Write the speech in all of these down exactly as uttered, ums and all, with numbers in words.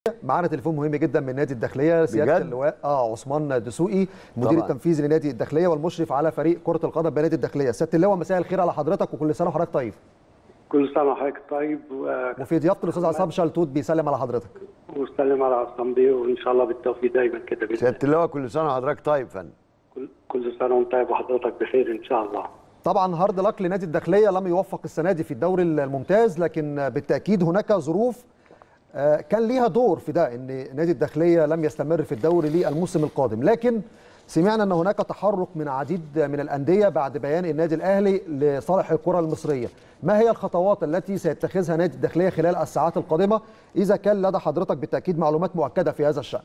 معانا تليفون مهم جدا من نادي الداخليه، سياده اللواء اه عثمان دسوقي المدير التنفيذي لنادي الداخليه والمشرف على فريق كره القدم بنادي الداخليه. سياده اللواء مساء الخير على حضرتك وكل سنه وحضرتك طيب. كل سنه وحضرتك طيب. و... وفي ضيافه الاستاذ عصام شلتوت بيسلم على حضرتك. وسلم على عصام بيه وان شاء الله بالتوفيق دايما كده. سياده اللواء كل سنه وحضرتك طيب فندم. كل كل سنه وانت طيب وحضرتك بخير ان شاء الله. طبعا هارد لك لنادي الداخليه، لم يوفق السنه دي في الدوري الممتاز، لكن بالتاكيد هناك ظروف كان ليها دور في ده ان نادي الداخليه لم يستمر في الدوري للموسم القادم. لكن سمعنا ان هناك تحرك من عديد من الانديه بعد بيان النادي الاهلي لصالح الكره المصريه. ما هي الخطوات التي سيتخذها نادي الداخليه خلال الساعات القادمه اذا كان لدى حضرتك بالتاكيد معلومات مؤكده في هذا الشان؟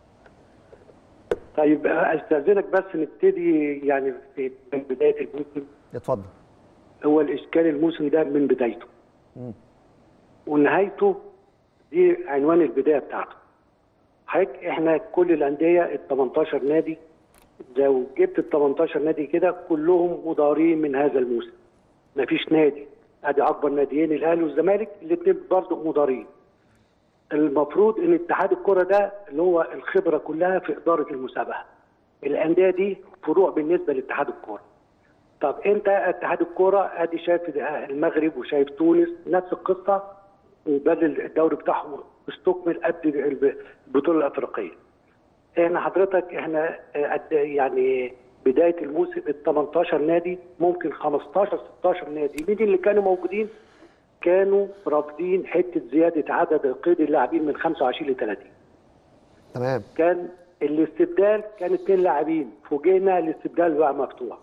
طيب استاذنك بس نبتدي يعني في بدايه الموسم. اتفضل. هو الاشكال الموسم ده من بدايته م. ونهايته دي عنوان البدايه بتاعته. حضرتك احنا كل الانديه ال تمنتاشر نادي، لو جبت ال تمنتاشر نادي كده كلهم مضارين من هذا الموسم. مفيش نادي، ادي اكبر ناديين الاهلي والزمالك الاثنين برضه مضارين. المفروض ان اتحاد الكره ده اللي هو الخبره كلها في اداره المسابقه. الانديه دي فروع بالنسبه لاتحاد الكره. طب انت اتحاد الكره ادي شايف المغرب وشايف تونس نفس القصه، وبدل الدوري بتاعهم استكمل قد البطوله الافريقيه. احنا حضرتك احنا يعني بدايه الموسم ال تمنتاشر نادي ممكن خمستاشر ستاشر نادي، مين اللي كانوا موجودين؟ كانوا رافضين حته زياده عدد قيد اللاعبين من خمسة وعشرين ل ثلاثين. تمام. كان الاستبدال كان اثنين لاعبين، فوجئنا الاستبدال بقى مفتوح.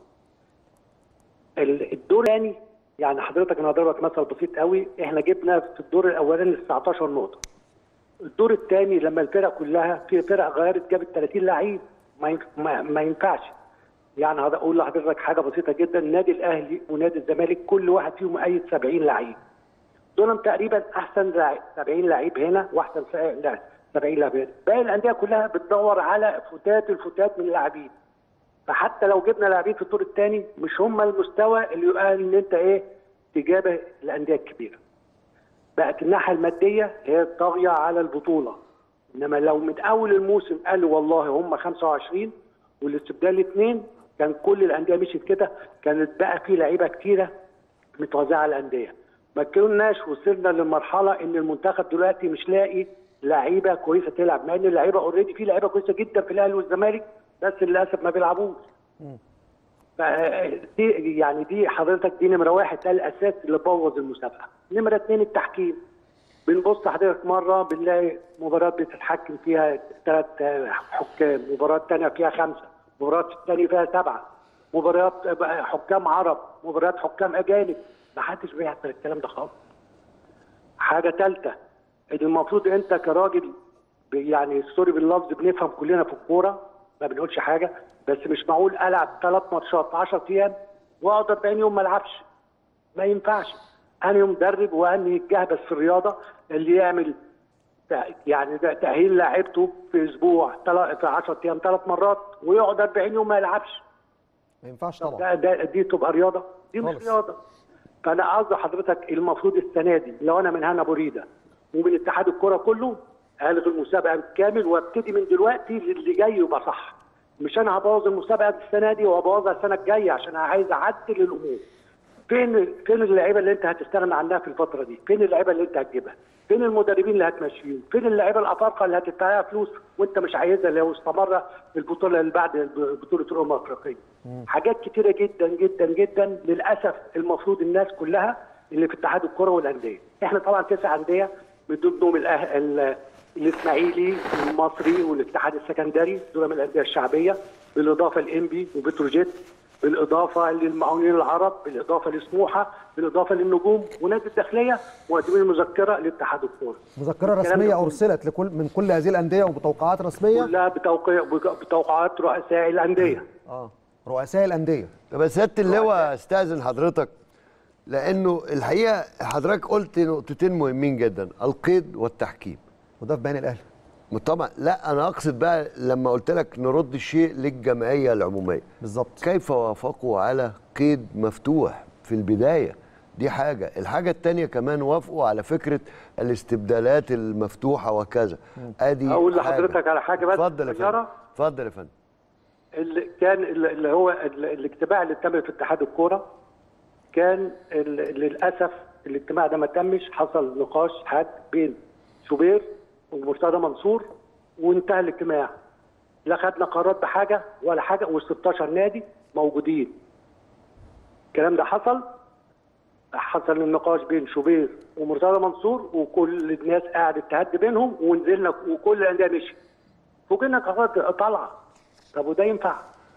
الدور الثاني يعني حضرتك انا هضربك مثل بسيط قوي، احنا جبنا في الدور الاولاني تسعتاشر نقطه. الدور الثاني لما الفرق كلها في فرق غيرت جابت ثلاثين لعيب ما ما, ما ينفعش. يعني هقول لحضرتك حاجه بسيطه جدا، النادي الاهلي ونادي الزمالك كل واحد فيهم قايد سبعين لعيب. دول تقريبا احسن سبعين لعيب هنا واحسن سبعين لعيب هنا. باقي الانديه كلها بتدور على فتات الفتات من اللاعبين. فحتى لو جبنا لاعبين في الدور الثاني مش هم المستوى اللي يقال ان انت ايه تجابه الانديه الكبيره. بقت الناحيه الماديه هي طاغيه على البطوله. انما لو من اول الموسم قالوا والله هم خمسة وعشرين والاستبدال اثنين، كان كل الانديه مشيت كده، كانت بقى في لعيبه كتيره متوزعه على الانديه. ما كناش وصلنا للمرحله ان المنتخب دلوقتي مش لاقي لعيبه كويسه تلعب، مع ان اللعيبه اوريدي في لعيبه كويسه جدا في الاهلي والزمالك بس للاسف ما بيلعبوش. دي يعني دي حضرتك دي نمره واحد، ده الاساس اللي بوظ المسابقه. نمره اثنين التحكيم. بنبص حضرتك مره بنلاقي مباراه بتتحكم فيها ثلاث حكام، مباراه ثانيه فيها خمسه، مباراه ثانيه فيها سبعه، مباريات حكام عرب، مباريات حكام اجانب. ما حدش بيحصل الكلام ده خالص. حاجه ثالثه، المفروض انت كراجل يعني سوري باللفظ بنفهم كلنا في الكوره ما بنقولش حاجه، بس مش معقول العب ثلاث ماتشات في عشرة ايام واقعد أربعين يوم ما العبش. ما ينفعش. انا مدرب واني الجهبذ في الرياضه اللي يعمل يعني تاهيل لاعبته في اسبوع في عشرة ايام ثلاث مرات ويقعد أربعين يوم ما يلعبش. ما ينفعش طبعا. ده, ده دي تبقى رياضه؟ دي مش رياضه. فانا قصدي حضرتك المفروض السنه دي لو انا من هنا بريده ومن اتحاد الكره كله الغي المسابقه بالكامل وابتدي من دلوقتي اللي جاي يبقى صح. مش انا هبوظ المسابقه السنه دي وهبوظها السنه الجايه عشان عايز اعدل الامور. فين فين اللعيبه اللي انت هتستغنى عنها في الفتره دي؟ فين اللعيبه اللي انت هتجيبها؟ فين المدربين اللي هتمشيهم؟ فين اللعيبه الافارقه اللي هتدفع فلوس وانت مش عايزها لو استمر البطوله اللي بعد بطوله الامم الافريقيه؟ حاجات كتيره جدا جدا جدا للاسف المفروض الناس كلها اللي في اتحاد الكره والانديه. احنا طبعا تسع انديه من ضمنهم الأه... الاسماعيلي والمصري والاتحاد السكندري، دول من الانديه الشعبيه، بالاضافه لانبي وبتروجيت، بالاضافه للمقاولين العرب، بالاضافه لسموحه، بالاضافه للنجوم ونادي الداخليه، مقدمين مذكره لاتحاد الكوره. مذكره رسميه ارسلت لكل من كل هذه الانديه وبتوقعات رسميه؟ كلها بتوقيع بتوقعات رؤساء الانديه. اه رؤساء الانديه. طب يا سياده اللواء استاذن حضرتك، لانه الحقيقه حضرتك قلت نقطتين مهمين جدا، القيد والتحكيم. وده في بيان الاهلي. طبعا لا انا اقصد بقى لما قلت لك نرد الشيء للجمعيه العموميه. بالظبط. كيف وافقوا على قيد مفتوح في البدايه؟ دي حاجه. الحاجه الثانيه كمان وافقوا على فكره الاستبدالات المفتوحه وكذا. ادي اقول لحضرتك على حاجه بس. اتفضل يا فندم. اتفضل يا فندم. اللي كان اللي هو الاجتماع اللي تم في اتحاد الكوره كان للاسف الاجتماع ده ما تمش. حصل نقاش حاد بين شوبير ومرتضى منصور وانتهى الاجتماع. لا خدنا قرارات بحاجه ولا حاجه، وال ستاشر نادي موجودين. الكلام ده حصل حصل النقاش بين شوبير ومرتضى منصور، وكل الناس قعدت تهدي بينهم، ونزلنا وكل الانديه مشي. فوجئنا قرارات طالعه. طب وده ينفع؟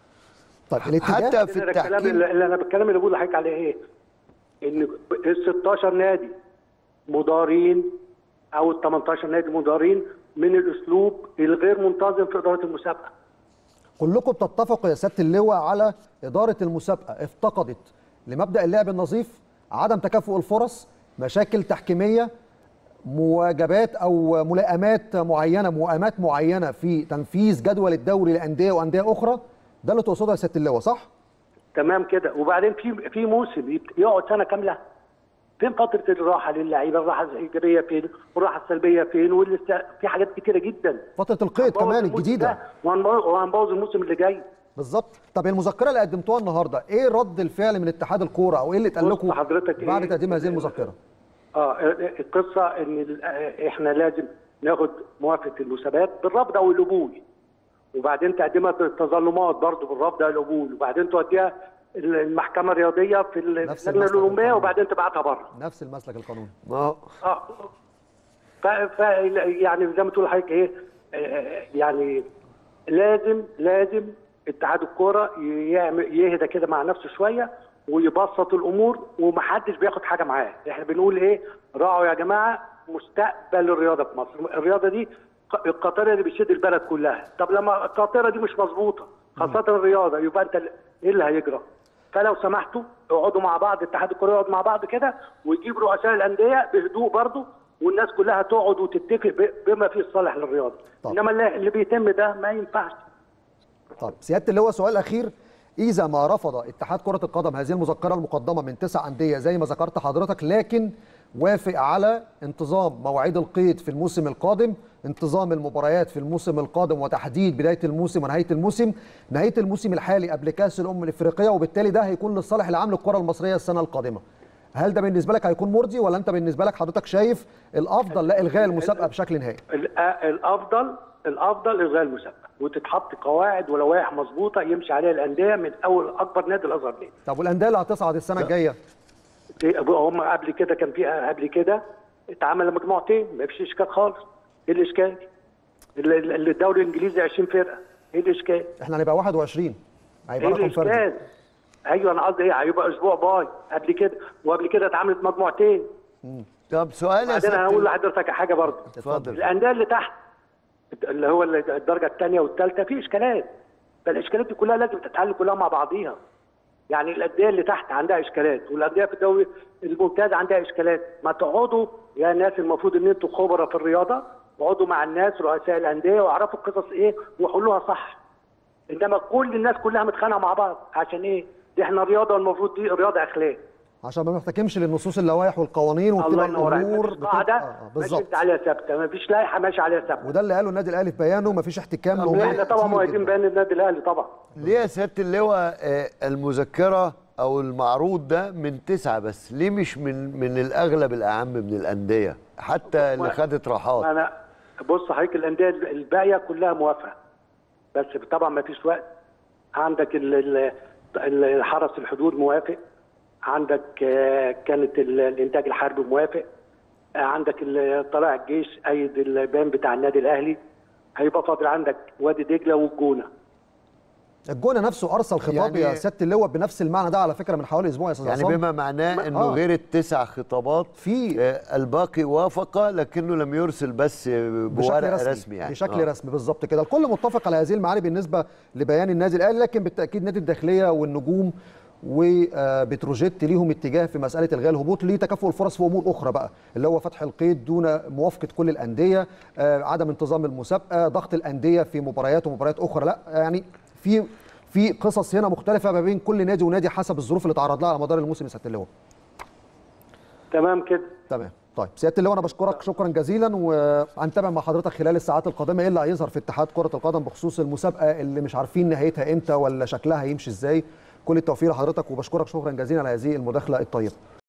طب الاتجاه حتى في التحكيم اللي انا بتكلم اللي بقول لحضرتك عليه ايه؟ ان ال ستاشر نادي مضارين او ال تمنتاشر نادي مضارين من الاسلوب الغير منتظم في اداره المسابقه. كلكم بتتفقوا يا سياده اللواء على اداره المسابقه افتقدت لمبدا اللعب النظيف، عدم تكافؤ الفرص، مشاكل تحكيميه، مواجبات او ملائمات معينه، موائمات معينه في تنفيذ جدول الدوري لانديه وانديه اخرى. ده اللي تقصده يا سياده اللواء صح؟ تمام كده. وبعدين في في موسم يقعد سنه كامله. فين فتره الراحه للعيبه؟ الراحه الايجابيه فين؟ والراحه السلبيه فين؟ واللي في حاجات كتيره جدا. فتره القيد كمان الجديده. وهنبوظ الموسم اللي جاي. بالظبط. طب المذكره اللي قدمتوها النهارده ايه رد الفعل من اتحاد الكوره او ايه اللي اتقال لكم بعد تقديم هذه المذكره؟ اه القصه ان احنا لازم ناخد موافقه المسابقات بالرفض او القبول، وبعدين تقدمها التظلمات برضه بالرفض او القبول، وبعدين توديها المحكمه الرياضيه في اللجنه الاولمبيه، وبعدين تبعتها بره. نفس المسلك القانوني. اه اه ف... ف يعني زي ما تقول حضرتك ايه، يعني لازم لازم اتحاد الكوره يعمل يهدى كده مع نفسه شويه ويبسط الامور، ومحدش بياخد حاجه معاه. احنا بنقول ايه؟ راعوا يا جماعه مستقبل الرياضه في مصر. الرياضه دي القاطره اللي بتشد البلد كلها. طب لما القاطره دي مش مظبوطه خاصه الرياضه، يبقى انت ايه اللي هيجرى؟ فلو سمحتوا اقعدوا مع بعض، اتحاد الكوره يقعد مع بعض كده ويجيب رؤساء الانديه بهدوء برضه، والناس كلها تقعد وتتفق بما فيه الصالح للرياضه. انما اللي بيتم ده ما ينفعش. طب سياده اللواء سؤال اخير، اذا ما رفض اتحاد كره القدم هذه المذكره المقدمه من تسع انديه زي ما ذكرت حضرتك، لكن وافق على انتظام مواعيد القيد في الموسم القادم، انتظام المباريات في الموسم القادم وتحديد بدايه الموسم ونهايه الموسم، نهايه الموسم الحالي قبل كاس الامم الافريقيه، وبالتالي ده هيكون للصالح العام للكره المصريه السنه القادمه. هل ده بالنسبه لك هيكون مرضي، ولا انت بالنسبه لك حضرتك شايف الافضل لا الغاء المسابقه بشكل نهائي؟ الافضل الافضل الغاء المسابقه، وتتحط قواعد ولوائح مظبوطه يمشي عليها الانديه من اول اكبر نادي لاصغر نادي. طب والانديه اللي هتصعد السنه الجايه؟ هم قبل كده كان في قبل كده اتعمل مجموعتين ما فيش اشكال خالص. ايه الاشكال؟ الدوري الانجليزي عشرين فرقه، ايه الاشكال؟ احنا هنبقى واحد وعشرين، هيبقى رقم فردي. ايه الاشكال؟ ايوه انا قصدي ايه؟ هيبقى اسبوع باي قبل كده، وقبل كده اتعملت مجموعتين. امم طب سؤال يا بعدين انا هقول لحضرتك حاجه برضه. اتفضل. الانديه اللي تحت اللي هو الدرجه الثانيه والثالثه في اشكالات، فالاشكالات دي كلها لازم تتحل كلها مع بعضيها. يعني الانديه اللي تحت عندها اشكالات، والانديه في الدوري الممتاز عندها اشكالات. ما تقعدوا يا ناس، المفروض ان انتوا خبراء في الرياضه، اقعدوا مع الناس رؤساء الانديه واعرفوا القصص ايه وحلوها صح. انما كل الناس كلها متخانقه مع بعض عشان ايه؟ دي احنا رياضه، المفروض دي رياضه اخلاق، عشان ما نحتكمش للنصوص اللوائح والقوانين وبتبقى الامور قاعده آه ماشيه عليها ثابته، ما فيش لائحه ماشيه عليها ثابته. وده اللي قاله النادي الاهلي في بيانه، ما فيش احتكام لامور. احنا طبعا مؤيدين بيان النادي الاهلي طبعا. ليه يا سياده اللواء المذكره او المعروض ده من تسعه بس؟ ليه مش من من الاغلب الاعم من الانديه حتى اللي خدت راحات؟ انا بص حضرتك، الانديه الباقيه كلها موافقه، بس طبعا ما فيش وقت. عندك الحرس الحدود موافق، عندك كانت الانتاج الحربي موافق، عندك طلائع الجيش ايد البيان بتاع النادي الاهلي. هيبقى فاضل عندك وادي دجله والجونه. الجونه نفسه ارسل خطاب يعني يا سياده اللواء بنفس المعنى ده على فكره من حوالي اسبوع يا استاذ يعني عصام. بما معناه انه آه. غير التسع خطابات في آه الباقي وافق، لكنه لم يرسل بس بورق رسمي, رسمي يعني بشكل آه. رسمي بالظبط كده. الكل متفق على هذه المعاني بالنسبه لبيان النادي الاهلي، لكن بالتاكيد نادي الداخليه والنجوم وبتروجيت ليهم اتجاه في مساله الغاء الهبوط لتكافؤ الفرص في امور اخرى بقى، اللي هو فتح القيد دون موافقه كل الانديه، عدم انتظام المسابقه، ضغط الانديه في مباريات ومباريات اخرى. لا يعني في في قصص هنا مختلفه ما بين كل نادي ونادي حسب الظروف اللي تعرض لها على مدار الموسم يا سياده اللواء. تمام كده. تمام. طيب سياده اللواء انا بشكرك شكرا جزيلا، وهنتابع مع حضرتك خلال الساعات القادمه ايه اللي هيظهر في اتحاد كره القدم بخصوص المسابقه اللي مش عارفين نهايتها امتى ولا شكلها هيمشي ازاي. كل التوفيق لحضرتك وبشكرك شكرا جزيلا على هذه المداخله الطيبه.